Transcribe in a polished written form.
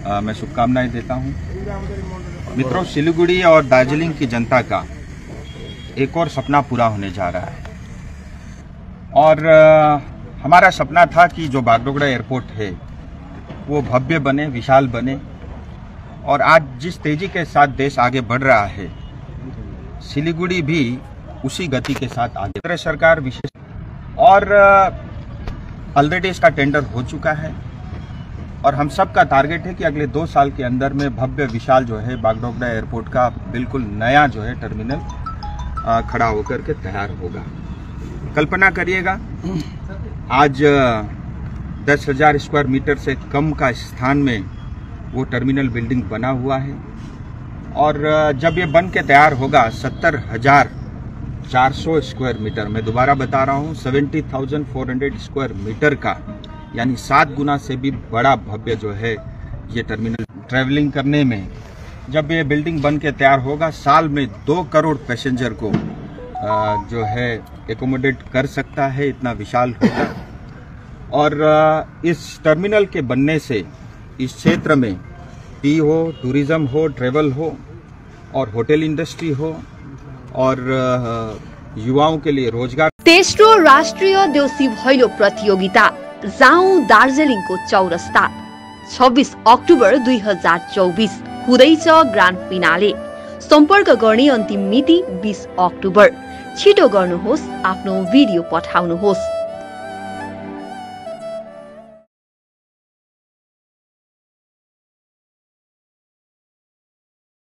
मैं शुभकामनाएं देता हूं। मित्रों, सिलीगुड़ी और दार्जिलिंग की जनता का एक और सपना पूरा होने जा रहा है और हमारा सपना था कि जो बागडोगरा एयरपोर्ट है वो भव्य बने, विशाल बने और आज जिस तेजी के साथ देश आगे बढ़ रहा है, सिलीगुड़ी भी उसी गति के साथ आगे। केंद्र सरकार विशेष और ऑलरेडी इसका टेंडर हो चुका है और हम सब का टारगेट है कि अगले 2 साल के अंदर में भव्य विशाल जो है बागडोगरा एयरपोर्ट का बिल्कुल नया जो है टर्मिनल खड़ा होकर के तैयार होगा। कल्पना करिएगा, आज 10,000 स्क्वायर मीटर से कम का स्थान में वो टर्मिनल बिल्डिंग बना हुआ है और जब ये बन के तैयार होगा 70,400 स्क्वायर मीटर, मैं दोबारा बता रहा हूँ 70,400 स्क्वायर मीटर का, यानी 7 गुना से भी बड़ा भव्य जो है ये टर्मिनल। ट्रैवलिंग करने में जब ये बिल्डिंग बन के तैयार होगा, साल में 2 करोड़ पैसेंजर को जो है एकोमोडेट कर सकता है, इतना विशाल होगा। और इस टर्मिनल के बनने से इस क्षेत्र में टी हो, टूरिज्म हो, ट्रेवल हो और होटल इंडस्ट्री हो और युवाओं के लिए रोजगार। तेस्रो राष्ट्रिय देउसी भैलो प्रतियोगिता जाउँ दार्जिलिङको चौरस्ता 26 अक्टोबर 2024 हुँदैछ ग्रान्ड फिनाले। सम्पर्क गर्ने अन्तिम मिति 20 अक्टोबर। छिटो गर्नुहोस्, आफ्नो भिडियो पठाउनुहोस्।